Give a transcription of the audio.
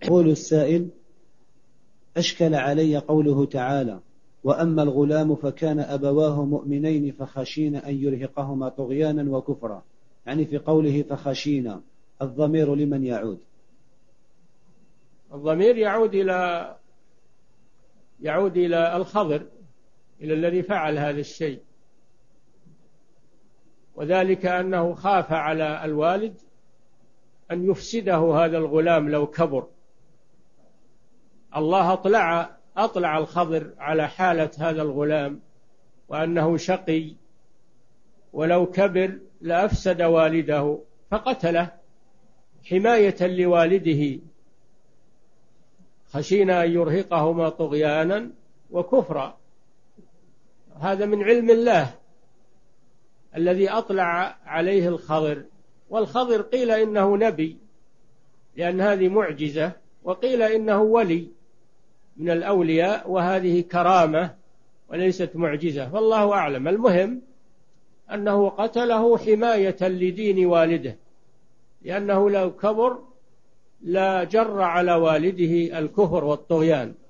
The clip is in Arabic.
يقول السائل: أشكل علي قوله تعالى: وأما الغلام فكان أبواه مؤمنين فخشينا أن يرهقهما طغيانا وكفرا، يعني في قوله فخشينا الضمير لمن يعود؟ الضمير يعود إلى الخضر، إلى الذي فعل هذا الشيء، وذلك أنه خاف على الوالد أن يفسده هذا الغلام لو كبر. الله أطلع الخضر على حالة هذا الغلام وأنه شقي، ولو كبر لأفسد والده فقتله حماية لوالده. خشينا أن يرهقهما طغيانا وكفرا، هذا من علم الله الذي أطلع عليه الخضر. والخضر قيل إنه نبي لأن هذه معجزة، وقيل إنه ولي من الأولياء وهذه كرامة وليست معجزة، والله أعلم. المهم أنه قتله حماية لدين والده، لأنه لو كبر لا جر على والده الكفر والطغيان.